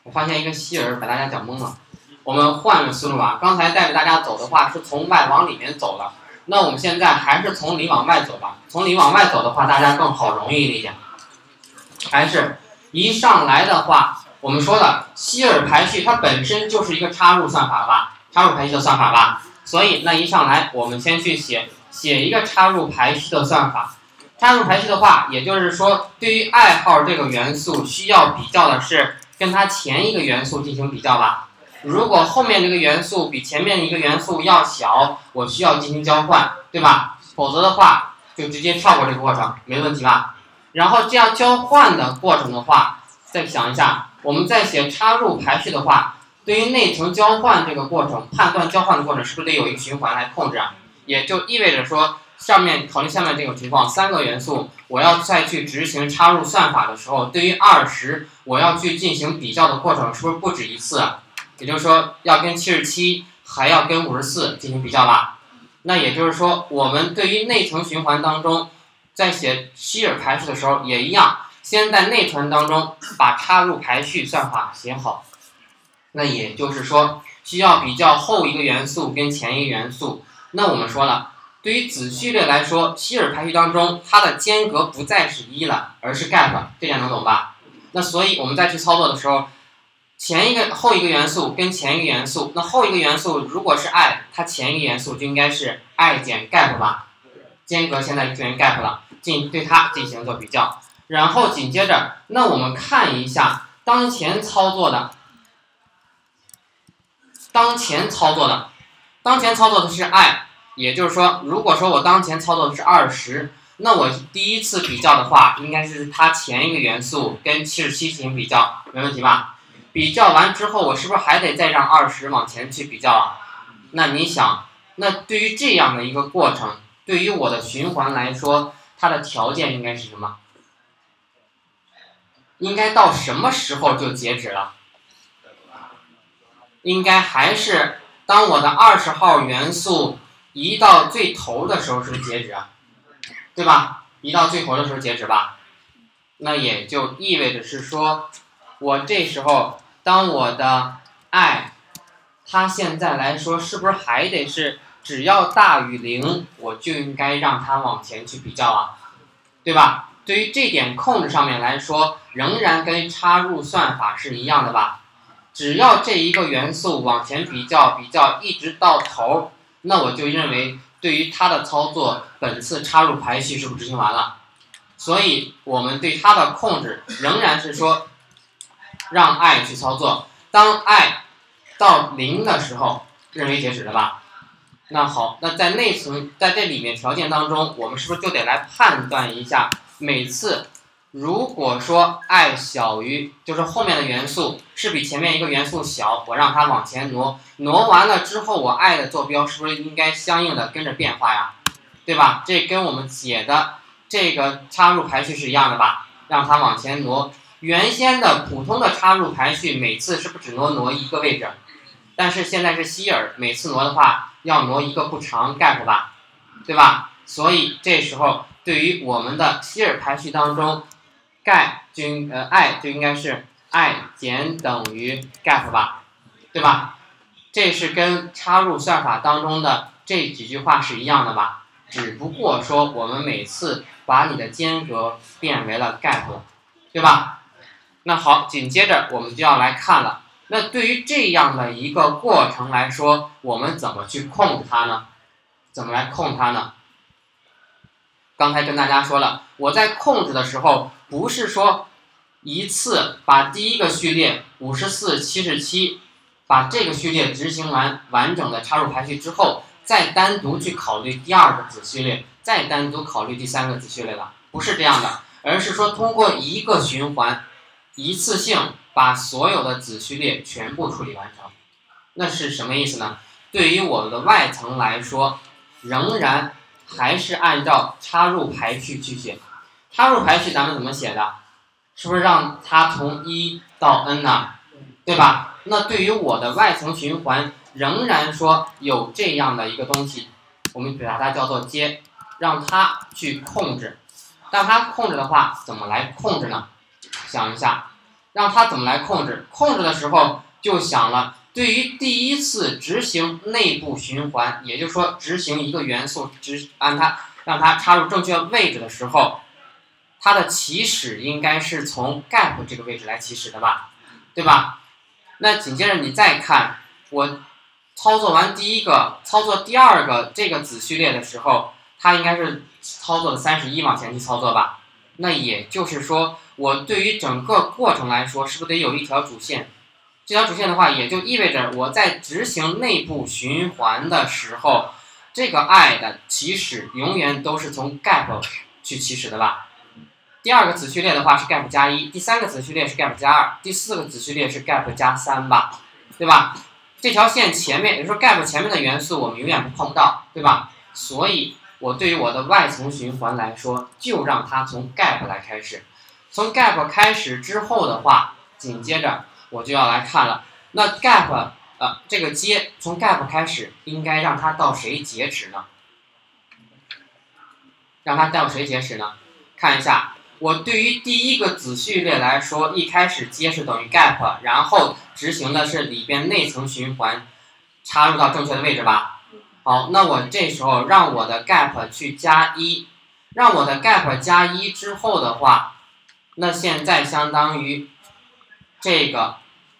我发现一个希尔把大家讲懵了。我们换个思路吧，刚才带着大家走的话是从外往里面走的，那我们现在还是从里往外走吧。从里往外走的话，大家更好容易理解。还是一上来的话，我们说的希尔排序它本身就是一个插入算法吧，插入排序的算法吧。所以那一上来我们先去写一个插入排序的算法。插入排序的话，也就是说对于i号这个元素需要比较的是跟它前一个元素进行比较吧。如果后面这个元素比前面一个元素要小，我需要进行交换，对吧？否则的话就直接跳过这个过程，没问题吧？然后这样交换的过程的话，再想一下，我们在写插入排序的话，对于内层交换这个过程，判断交换的过程是不是得有一个循环来控制啊？也就意味着说，考虑下面这种情况，3个元素，我要再去执行插入算法的时候，对于20，我要去进行比较的过程，是不是不止一次啊？也就是说，要跟77，还要跟54进行比较吧？那也就是说，我们对于内层循环当中，在写希尔排序的时候也一样，先在内存当中把插入排序算法写好。那也就是说，需要比较后一个元素跟前一个元素。那我们说了，对于子序列来说，希尔排序当中它的间隔不再是1了，而是 gap， 这点能懂吧？那所以我们再去操作的时候，后一个元素跟前一个元素，那后一个元素如果是 i， 它前一个元素就应该是 i 减 gap 吧？间隔现在就变成 gap 了，对它进行做比较。然后紧接着，那我们看一下当前操作的是 i， 也就是说，如果说我当前操作的是20，那我第一次比较的话，应该是它前一个元素跟77进行比较，没问题吧？比较完之后，我是不是还得再让20往前去比较啊？那你想，那对于这样的一个过程，对于我的循环来说，它的条件应该是什么？应该到什么时候就截止了？应该还是当我的20号元素移到最头的时候是不是截止啊？对吧？移到最头的时候截止吧。那也就意味着是说，我这时候当我的 i， 它现在来说是不是还得是只要大于0，我就应该让它往前去比较啊，对吧？对于这点控制上面来说，仍然跟插入算法是一样的吧？只要这一个元素往前比较一直到头，那我就认为对于它的操作，本次插入排序是不是执行完了？所以我们对它的控制仍然是说，让 i 去操作，当 i 到0的时候，认为截止了吧？那好，那在内存在这里面条件当中，我们是不是就得来判断一下，每次如果说 i 小于，就是后面的元素是比前面一个元素小，我让它往前挪完了之后，我 i 的坐标是不是应该相应的跟着变化呀？对吧？这跟我们写的这个插入排序是一样的吧？让它往前挪。原先的普通的插入排序每次是不是只挪一个位置？但是现在是希尔，每次挪的话要挪一个不长 gap 吧，对吧？所以这时候对于我们的希尔排序当中，i 就应该是 i 减等于 gap 吧，对吧？这是跟插入算法当中的这几句话是一样的吧？只不过说我们每次把你的间隔变为了 gap， 对吧？那好，紧接着我们就要来看了。那对于这样的一个过程来说，我们怎么去控制它呢？怎么来控它呢？刚才跟大家说了，我在控制的时候，不是说一次把第一个序列54、77，把这个序列执行完整的插入排序之后，再单独去考虑第二个子序列，再单独考虑第三个子序列的，不是这样的，而是说通过一个循环，一次性把所有的子序列全部处理完成。那是什么意思呢？对于我们的外层来说，仍然还是按照插入排序去写。插入排序咱们怎么写的？是不是让它从1到 n 呢？对吧？那对于我的外层循环，仍然说有这样的一个东西，我们把它叫做接，让它去控制。让它控制的话，怎么来控制呢？想一下， 让它怎么来控制？控制的时候就想了，对于第一次执行内部循环，也就是说执行一个元素，让它插入正确位置的时候，它的起始应该是从 gap 这个位置来起始的吧，对吧？那紧接着你再看，我操作完第一个，操作第二个这个子序列的时候，它应该是操作的31往前去操作吧？那也就是说，我对于整个过程来说，是不是得有一条主线？这条主线的话，也就意味着我在执行内部循环的时候，这个 I 的起始永远都是从 gap 去起始的吧？第二个子序列的话是 gap 加1，第三个子序列是 gap 加2，第四个子序列是 gap 加3吧，对吧？这条线前面，也就是说 gap 前面的元素我们永远碰不到，对吧？所以我对于我的外层循环来说，就让它从 gap 来开始。从 gap 开始之后的话，紧接着我就要来看了。那 gap 这个接从 gap 开始，应该让它到谁截止呢？让它到谁截止呢？看一下。我对于第一个子序列来说，一开始接是等于 gap， 然后执行的是里边内层循环，插入到正确的位置吧。好，那我这时候让我的 gap 去加1，让我的 gap 加1之后的话，那现在相当于这个，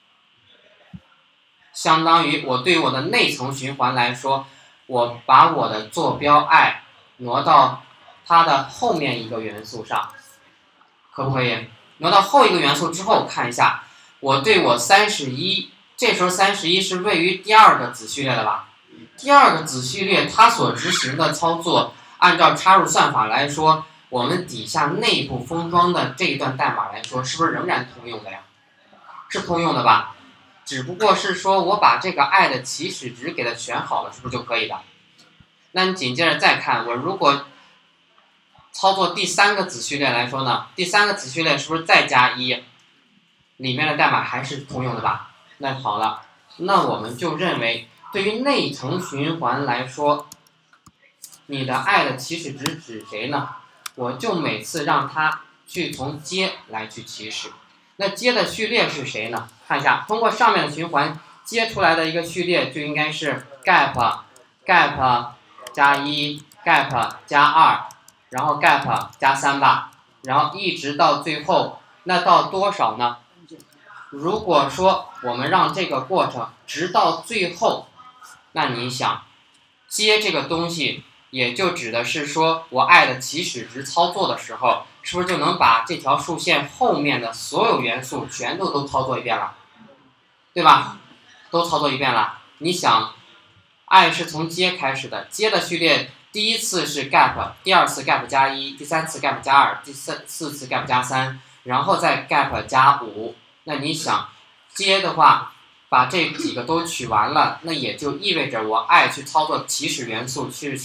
相当于我对我的内层循环来说，我把我的坐标 i 挪到它的后面一个元素上。可不可以挪到后一个元素之后看一下，我对我31，这时候31是位于第二个子序列的吧？第二个子序列它所执行的操作，按照插入算法来说，我们底下内部封装的这一段代码来说，是不是仍然通用的呀？是通用的吧？只不过是说我把这个 i 的起始值给它选好了，是不是就可以的？那你紧接着再看，我如果操作第三个子序列来说呢，第三个子序列是不是再加1，里面的代码还是通用的吧？那好了，那我们就认为，对于内层循环来说，你的 i 的起始值指谁呢？我就每次让它去从接来去起始。那接的序列是谁呢？看一下，通过上面的循环接出来的一个序列就应该是 gap 加1 gap 加2。然后 gap 加3吧，然后一直到最后，那到多少呢？如果说我们让这个过程直到最后，那你想，接这个东西也就指的是说我 i 的起始值操作的时候，是不是就能把这条竖线后面的所有元素全都操作一遍了，对吧？都操作一遍了。你想 i 是从接开始的，接的序列。第一次是 gap， 第二次 gap 加1，第三次 gap 加2，第四次 gap 加3，然后再 gap 加5。那你想接的话，把这几个都取完了，那也就意味着我 i 去操作起始元素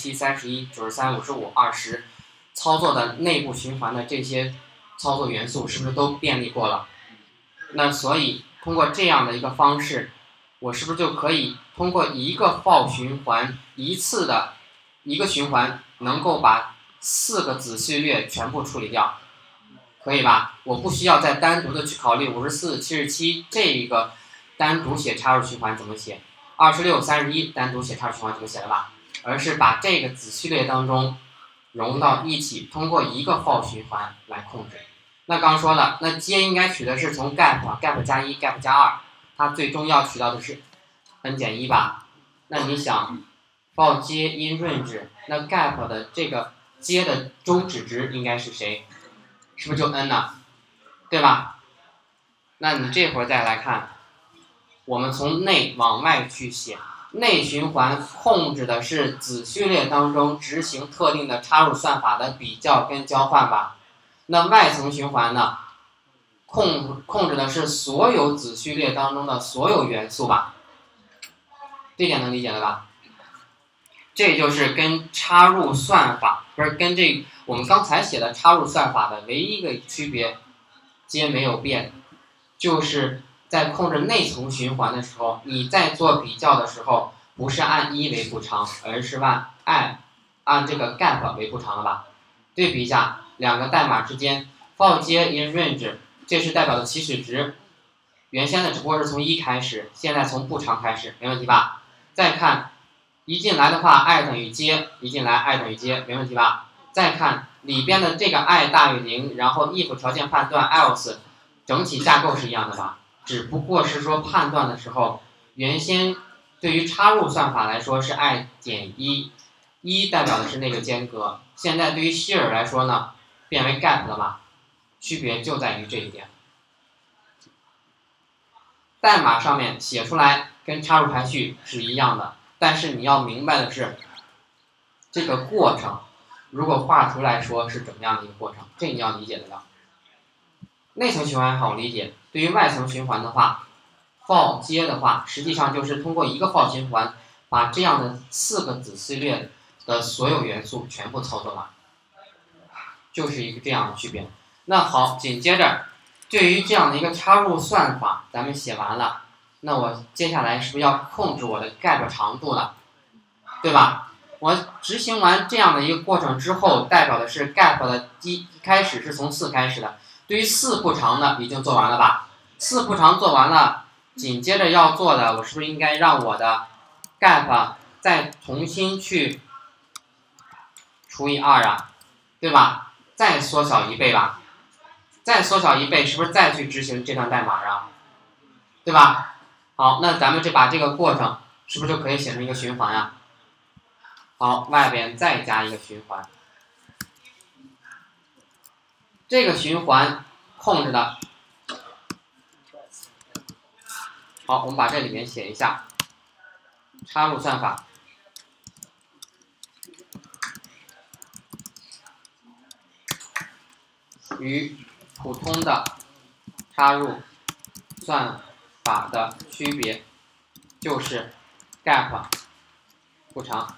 77、31、93、55、20，操作的内部循环的这些操作元素是不是都便利过了？那所以通过这样的一个方式，我是不是就可以通过一个 for 循环一个循环能够把4个子序列全部处理掉，可以吧？我不需要再单独的去考虑54、77这一个单独写插入循环怎么写，26、31单独写插入循环怎么写的吧？而是把这个子序列当中融到一起，通过一个 for 循环来控制。那刚说了，那接应该取的是从 gap 加1 gap 加2，它最终要取到的是 n 减1吧？那你想for 接 in range， 那 gap 的这个接的终止值应该是谁？是不是就 n 呢？对吧？那你这会儿再来看，我们从内往外去写，内循环控制的是子序列当中执行特定的插入算法的比较跟交换吧。那外层循环呢，控制的是所有子序列当中的所有元素吧。这点能理解了吧？这就是跟插入算法，不是跟我们刚才写的插入算法的唯一一个区别，皆没有变，就是在控制内层循环的时候，你在做比较的时候，不是按1为步长，而是按这个 gap 为步长了吧？对比一下两个代码之间 ，for 接 in range 这是代表的起始值，原先的只不过是从1开始，现在从不长开始，没问题吧？再看一进来的话 i 等于 j， 一进来 i 等于 j， 没问题吧？再看里边的这个 i 大于0，然后 if 条件判断 else， 整体架构是一样的吧？只不过是说判断的时候，原先对于插入算法来说是 i 减1， 1代表的是那个间隔，现在对于希尔来说呢，变为 gap 了吧？区别就在于这一点。代码上面写出来跟插入排序是一样的，但是你要明白的是，这个过程如果画出来说是怎么样的一个过程，这你要理解得了。内层循环好理解，对于外层循环的话 ，for 接的话，实际上就是通过一个 for 循环，把这样的4个子序列的所有元素全部操作完，就是一个这样的区别。那好，紧接着，对于这样的一个插入算法，咱们写完了，那我接下来是不是要控制我的 gap 长度了，对吧？我执行完这样的一个过程之后，代表的是 gap 的一开始是从4开始的。对于4不长的已经做完了吧？4不长做完了，紧接着要做的，我是不是应该让我的 gap 再重新去除以2啊，对吧？再缩小1倍吧，再缩小1倍，是不是再去执行这段代码啊？对吧？好，那咱们就把这个过程是不是就可以写成一个循环呀？好，外边再加一个循环。这个循环控制的，好，我们把这里面写一下，插入算法与普通的插入算法的区别就是 gap 不长，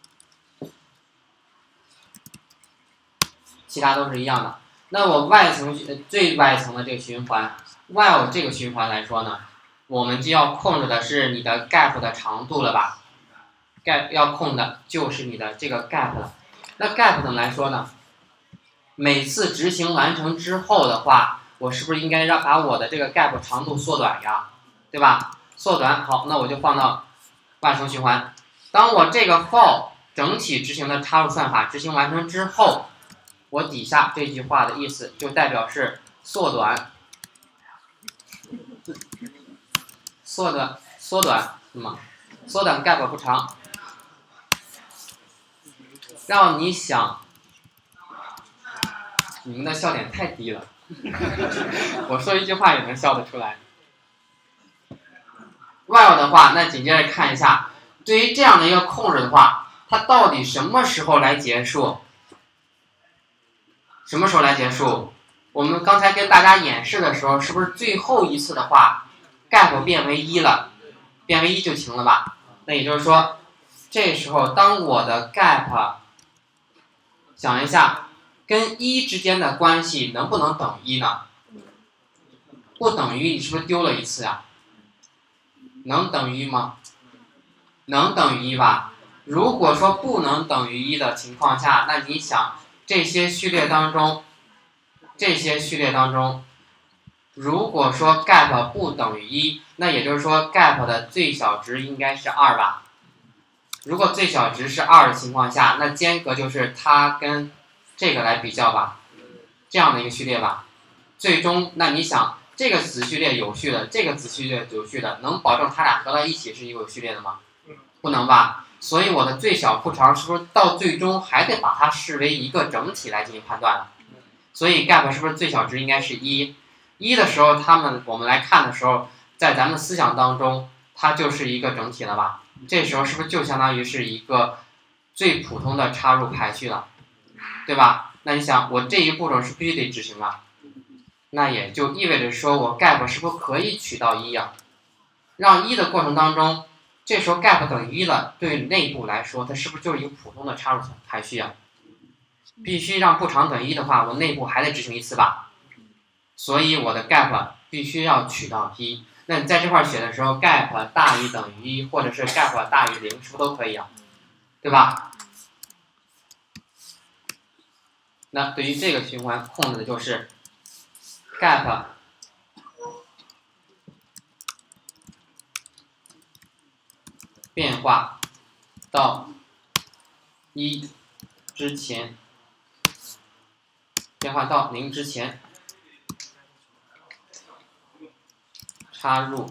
其他都是一样的。那我外层最外层的这个循环 while 这个循环来说呢，我们就要控制的是你的 gap 的长度了吧 ？gap 要控的就是你的这个 gap 了。那 gap 怎么来说呢？每次执行完成之后的话，我是不是应该把我的这个 gap 长度缩短呀？对吧？缩短，好，那我就放到外层循环。当我这个 for 整体执行的插入算法执行完成之后，我底下这句话的意思就代表是缩短什么？缩短 gap 不长，让你想，你们的笑点太低了，我说一句话也能笑得出来。while 的话，那紧接着看一下，对于这样的一个控制的话，它到底什么时候来结束？什么时候来结束？我们刚才跟大家演示的时候，是不是最后一次的话 ，gap 变为1了，变为1就行了吧？那也就是说，这时候当我的 gap， 想一下，跟1之间的关系能不能等于1呢？不等于，你是不是丢了一次呀？能等于1吗？能等于1吧？如果说不能等于1的情况下，那你想这些序列当中，如果说 gap 不等于1，那也就是说 gap 的最小值应该是2吧？如果最小值是2的情况下，那间隔就是它跟这个来比较吧，这样的一个序列吧。最终，那你想这个子序列有序的，这个子序列有序的，能保证它俩合到一起是一个有序列的吗？不能吧。所以我的最小不长是不是到最终还得把它视为一个整体来进行判断了？所以 gap 是不是最小值应该是1？ 1的时候，我们来看的时候，在咱们思想当中，它就是一个整体了吧？这时候是不是就相当于是一个最普通的插入排序了，对吧？那你想，我这一步骤是必须得执行了，那也就意味着说我 gap 是不是可以取到1呀？让1的过程当中，这时候 gap 等于1了，对内部来说，它是不是就是一个普通的插入排序啊？必须让不长等于1的话，我内部还得执行一次吧？所以我的 gap 必须要取到1。那你在这块写的时候 ，gap 大于等于1，或者是 gap 大于0，是不是都可以啊？对吧？那对于这个循环控制的就是 gap 变化到1之前，变化到0之前，插入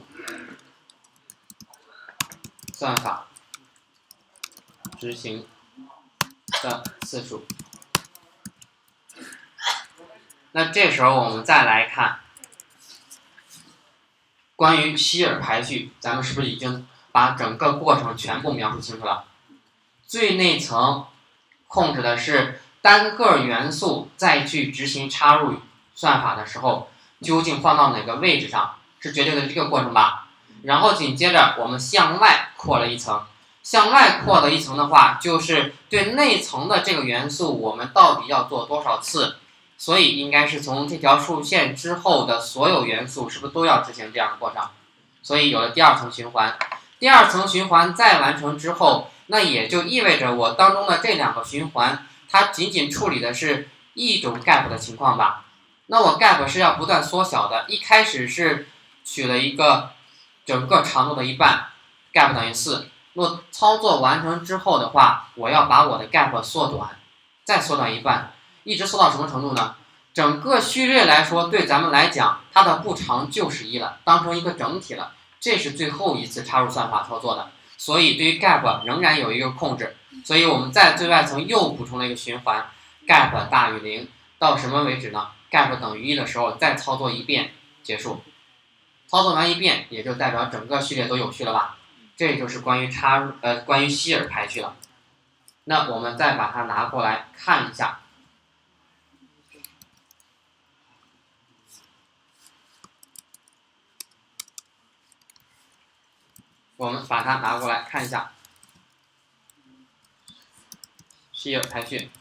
算法执行的次数。那这时候我们再来看关于希尔排序，咱们是不是已经把整个过程全部描述清楚了？最内层控制的是单个元素再去执行插入算法的时候，究竟放到哪个位置上，是决定的这个过程吧。然后紧接着我们向外扩了一层，向外扩了一层的话，就是对内层的这个元素我们到底要做多少次，所以应该是从这条竖线之后的所有元素是不是都要执行这样的过程？所以有了第二层循环。第二层循环再完成之后，那也就意味着我当中的这2个循环，它仅仅处理的是一种 gap 的情况吧。那我 gap 是要不断缩小的，一开始是取了一个整个长度的1半 ，gap 等于4。若操作完成之后的话，我要把我的 gap 缩短，再缩短1半，一直缩到什么程度呢？整个序列来说，对咱们来讲，它的不长就是1了，当成一个整体了。这是最后一次插入算法操作的，所以对于 gap 仍然有一个控制。所以我们在最外层又补充了一个循环 ，gap 大于0，到什么为止呢 ？gap 等于1的时候再操作一遍结束。操作完一遍，也就代表整个序列都有序了吧？这就是关于关于希尔排序了。那我们再把它拿过来看一下。我们把它拿过来看一下，希尔排序，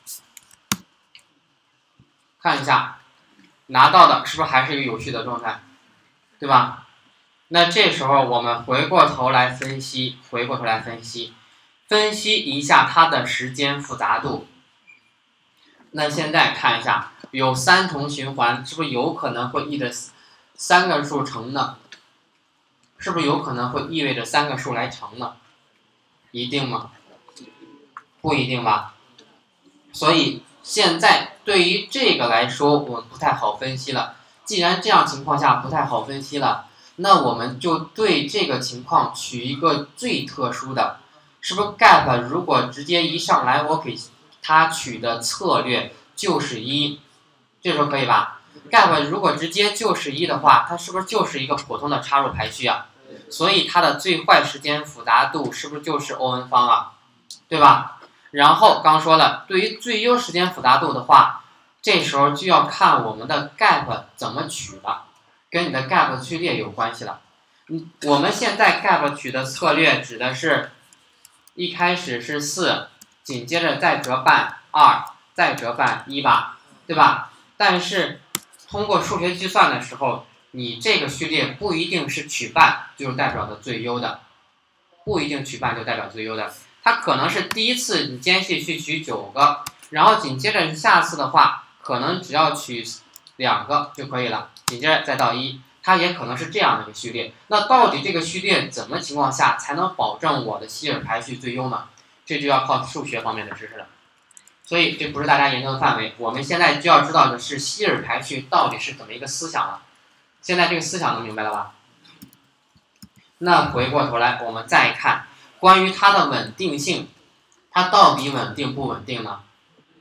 看一下拿到的是不是还是一个有序的状态，对吧？那这时候我们回过头来分析，分析一下它的时间复杂度。那现在看一下，有3重循环，是不是有可能会意味着3个数乘呢？是不是有可能会意味着3个数来乘呢？一定吗？不一定吧。所以现在对于这个来说，我们不太好分析了。既然这样情况下不太好分析了，那我们就对这个情况取一个最特殊的，是不是 gap 如果直接一上来我给它取的策略就是1，这时候可以吧？ gap 如果直接就是1的话，它是不是就是一个普通的插入排序啊？所以它的最坏时间复杂度是不是就是 O(n) 方啊？对吧？然后刚说了，对于最优时间复杂度的话，这时候就要看我们的 gap 怎么取了，跟你的 gap 序列有关系了。我们现在 gap 取的策略指的是，一开始是4，紧接着再折半2，再折半1吧，对吧？但是通过数学计算的时候，你这个序列不一定是取半就是代表的最优的，不一定取半就代表最优的，它可能是第一次你间隙去取9个，然后紧接着下次的话，可能只要取2个就可以了，紧接着再到1，它也可能是这样的一个序列。那到底这个序列怎么情况下才能保证我的希尔排序最优呢？这就要靠数学方面的知识了。所以这不是大家研究的范围，我们现在就要知道的是希尔排序到底是怎么一个思想了。现在这个思想能明白了吧？那回过头来，我们再看关于它的稳定性，它到底稳定不稳定呢？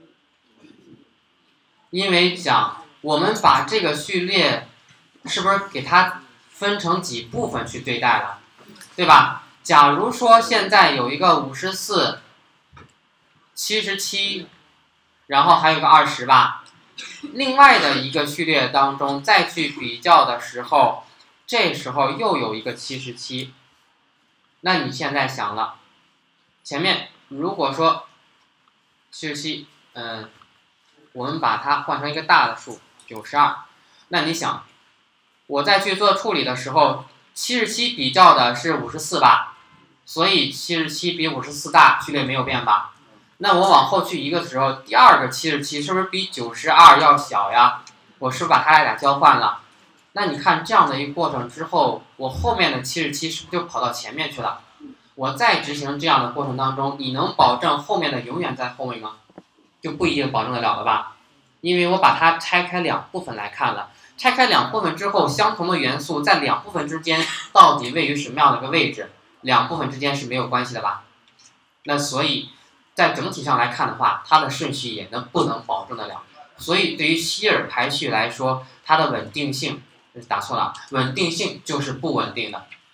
因为讲我们把这个序列是不是给它分成几部分去对待了，对吧？假如说现在有一个54、77，然后还有个20吧。另外的一个序列当中再去比较的时候，这时候又有一个77，那你现在想了，前面如果说77，我们把它换成一个大的数92，那你想，我再去做处理的时候，77比较的是54吧，所以77比54大，序列没有变吧？那我往后去一个的时候，第二个77是不是比92要小呀？我是不是把它俩交换了？那你看这样的一个过程之后，我后面的77是不是就跑到前面去了？ 我在执行这样的过程当中，你能保证后面的永远在后位吗？就不一定保证得了了吧？因为我把它拆开两部分来看了，拆开两部分之后，相同的元素在两部分之间到底位于什么样的一个位置？两部分之间是没有关系的吧？那所以在整体上来看的话，它的顺序也不能保证得了。所以对于希尔排序来说，它的稳定性打错了，稳定性就是不稳定的。